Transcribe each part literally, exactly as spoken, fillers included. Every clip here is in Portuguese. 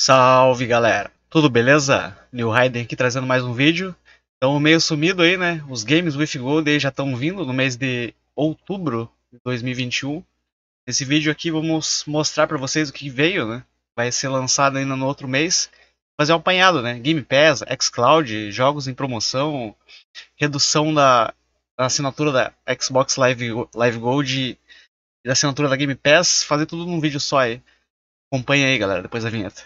Salve galera, tudo beleza? New Raiden aqui trazendo mais um vídeo. Então meio sumido aí, né? Os games with Gold aí já estão vindo no mês de outubro de dois mil e vinte e um. Nesse vídeo aqui vamos mostrar pra vocês o que veio, né? Vai ser lançado ainda no outro mês. Fazer um apanhado, né? Game Pass, xCloud, jogos em promoção, redução da, da assinatura da Xbox Live, Live Gold e da assinatura da Game Pass. Fazer tudo num vídeo só aí. Acompanha aí galera, depois da vinheta.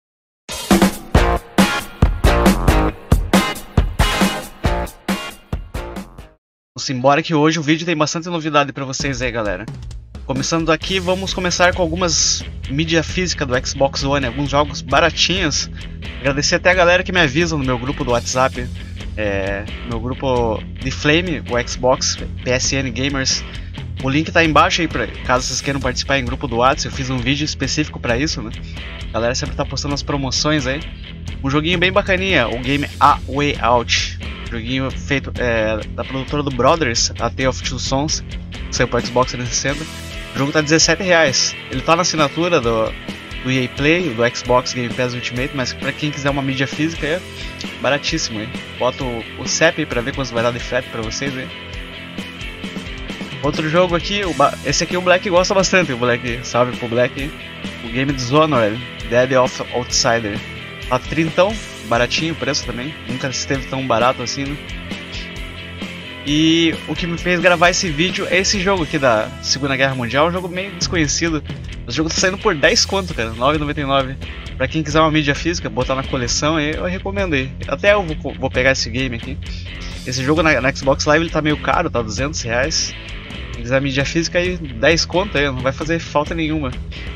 Vamos embora que hoje o vídeo tem bastante novidade pra vocês aí, galera. Começando aqui, vamos começar com algumas mídia física do Xbox One, alguns jogos baratinhos. Agradecer até a galera que me avisa no meu grupo do WhatsApp, é, meu grupo de Flame, o Xbox P S N Gamers. O link tá embaixo aí, pra, caso vocês queiram participar em grupo do WhatsApp. Eu fiz um vídeo específico pra isso, né? A galera sempre tá postando as promoções aí. Um joguinho bem bacaninha, o game A Way Out. Joguinho feito é, da produtora do Brothers, a Tale of Two Sons, que saiu para Xbox trezentos e sessenta. O jogo tá dezessete reais. Ele tá na assinatura do, do E A Play, do Xbox Game Pass Ultimate, mas para quem quiser uma mídia física é baratíssimo. Hein? Boto o, o C E P aí para ver quanto vai dar de frete para vocês. Hein? Outro jogo aqui, o, esse aqui o Black gosta bastante, o Black, salve pro Black. Hein? O game Dishonored, Dead of Outsider. Tá trintão, baratinho o preço também, nunca esteve tão barato assim, né? E o que me fez gravar esse vídeo é esse jogo aqui da Segunda Guerra Mundial, um jogo meio desconhecido. O jogo tá saindo por dez conto, cara, nove reais e noventa e nove centavos. Pra quem quiser uma mídia física, botar na coleção aí, eu recomendo aí. Até eu vou, vou pegar esse game aqui. Esse jogo na, na Xbox Live ele tá meio caro, tá duzentos reais. Se quiser mídia física aí, dez conto aí, não vai fazer falta nenhuma.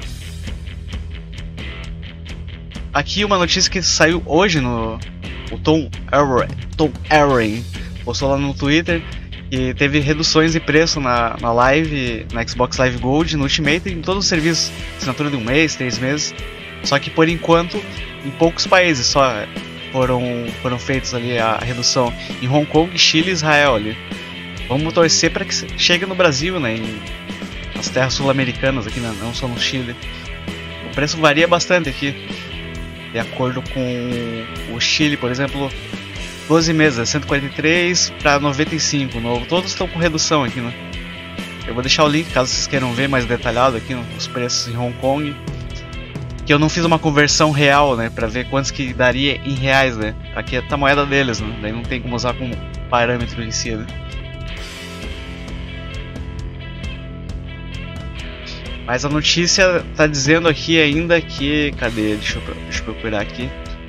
Aqui uma notícia que saiu hoje no o Tom Erwin, Tom Erwin postou lá no Twitter que teve reduções de preço na, na Live, na Xbox Live Gold, no Ultimate e em todos os serviços, assinatura de um mês, três meses. Só que por enquanto em poucos países só foram foram feitos ali a redução, em Hong Kong, Chile e Israel ali. Vamos torcer para que chegue no Brasil, né, em, nas terras sul-americanas aqui, né, não só no Chile. O preço varia bastante aqui. De acordo com o Chile, por exemplo, doze meses, cento e quarenta e três para noventa e cinco, novo. Todos estão com redução aqui, né? Eu vou deixar o link caso vocês queiram ver mais detalhado aqui os preços em Hong Kong. Que eu não fiz uma conversão real, né, para ver quantos que daria em reais, né? Aqui é a moeda deles, né? Daí não tem como usar como parâmetro em si, né? Mas a notícia tá dizendo aqui ainda que... Cadê? Deixa eu, deixa eu procurar aqui.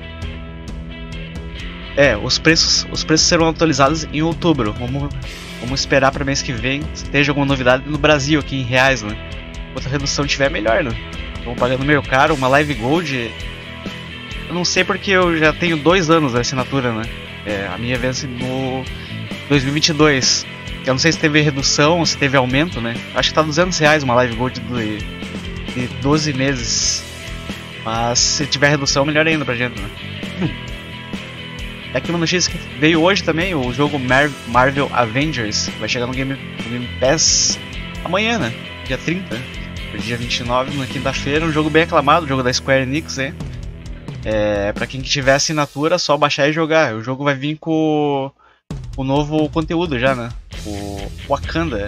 É, os preços, os preços serão atualizados em outubro. Vamos, vamos esperar para mês que vem se esteja alguma novidade no Brasil aqui em reais, né? Quanto a redução tiver, melhor, né? Estamos pagando meio caro, uma Live Gold. Eu não sei porque eu já tenho dois anos da assinatura, né? É, a minha vence no dois mil e vinte e dois. Eu não sei se teve redução ou se teve aumento, né? Acho que tá duzentos reais uma Live Gold de, de doze meses. Mas se tiver redução, melhor ainda pra gente, né? Hum. É aqui uma notícia que veio hoje também, o jogo Mar Marvel Avengers. Vai chegar no Game, no Game Pass amanhã, né? Dia trinta, dia vinte e nove, na quinta-feira. Um jogo bem aclamado, um jogo da Square Enix, hein? É, pra quem tiver assinatura, só baixar e jogar. O jogo vai vir com o novo conteúdo já, né? O Wakanda.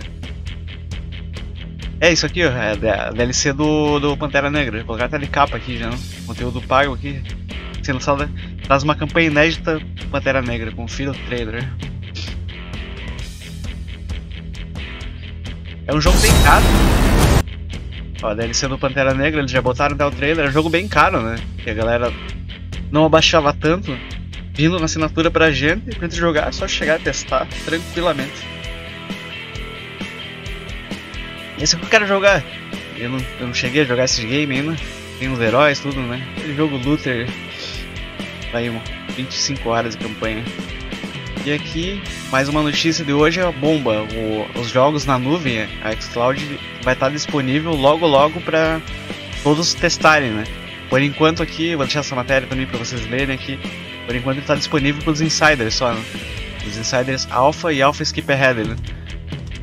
É isso aqui, ó, é a D L C do, do Pantera Negra. Vou colocar até de capa aqui já, né? Conteúdo pago aqui. Sendo lançado, traz uma campanha inédita do Pantera Negra. Confira o trailer. É um jogo bem caro. Ó, a D L C do Pantera Negra, eles já botaram até o trailer. É um jogo bem caro, né? Que a galera não abaixava tanto. Vindo na assinatura pra gente, pra gente jogar, é só chegar e testar tranquilamente. Esse que eu quero jogar. Eu não, eu não cheguei a jogar esse game ainda. Tem uns heróis, tudo, né? Aquele jogo Luther. Vai aí, vinte e cinco horas de campanha. E aqui, mais uma notícia de hoje é a bomba. O, os jogos na nuvem, a xCloud vai estar disponível logo logo pra todos testarem, né? Por enquanto aqui, vou deixar essa matéria também pra vocês lerem aqui. Por enquanto ele está disponível para os insiders só, né? Os insiders Alpha e Alpha Skip Ahead, né?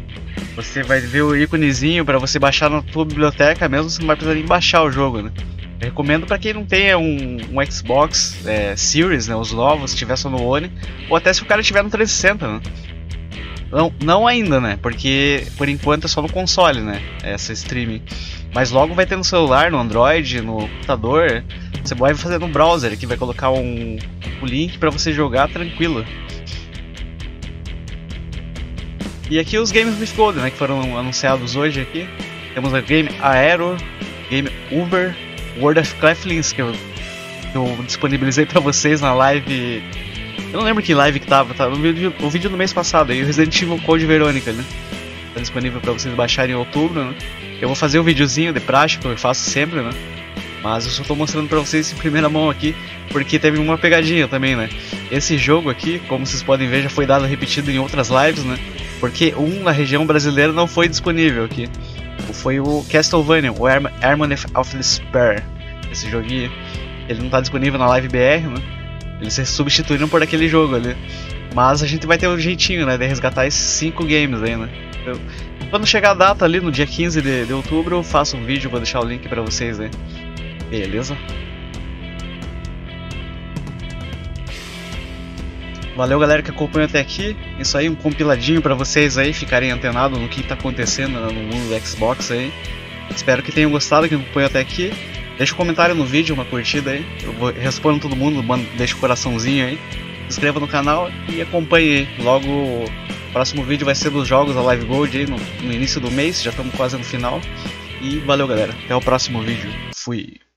Você vai ver o íconezinho para você baixar na tua biblioteca mesmo, você não vai precisar nem baixar o jogo, né? Eu recomendo para quem não tenha um, um Xbox é, Series, né, os novos, se tiver só no One, ou até se o cara tiver no trezentos e sessenta, né? Não, não ainda, né? Porque por enquanto é só no console, né? Essa streaming. Mas logo vai ter no celular, no Android, no computador. Você vai fazer no browser, que vai colocar um, um link para você jogar tranquilo. E aqui os games with Gold, né? Que foram anunciados hoje aqui. Temos a Game Aero, Game Uber, World of Cleflings, que eu, que eu disponibilizei para vocês na live. Eu não lembro que live que tava, tá? O vídeo, o vídeo do mês passado aí, o Resident Evil Code Verônica, né? Tá disponível pra vocês baixarem em outubro, né? Eu vou fazer um videozinho de prática, eu faço sempre, né? Mas eu só tô mostrando pra vocês em primeira mão aqui, porque teve uma pegadinha também, né? Esse jogo aqui, como vocês podem ver, já foi dado repetido em outras lives, né? Porque um na região brasileira não foi disponível aqui. Foi o Castlevania, o Armor of Despair. Esse joguinho, ele não tá disponível na live B R, né? Eles se substituíram por aquele jogo ali. Mas a gente vai ter um jeitinho, né, de resgatar esses cinco games aí, né? Eu, quando chegar a data ali, no dia quinze de, de outubro, eu faço um vídeo, vou deixar o link pra vocês aí. Beleza? Valeu, galera que acompanhou até aqui. Isso aí, um compiladinho pra vocês aí ficarem antenados no que tá acontecendo no mundo do Xbox aí. Espero que tenham gostado, que acompanhou até aqui. Deixa um comentário no vídeo, uma curtida aí. Eu vou respondo todo mundo, mando, deixa o um coraçãozinho aí. Se inscreva no canal e acompanhe aí. Logo, o próximo vídeo vai ser dos jogos da Live Gold aí no, no início do mês. Já estamos quase no final. E valeu, galera. Até o próximo vídeo. Fui.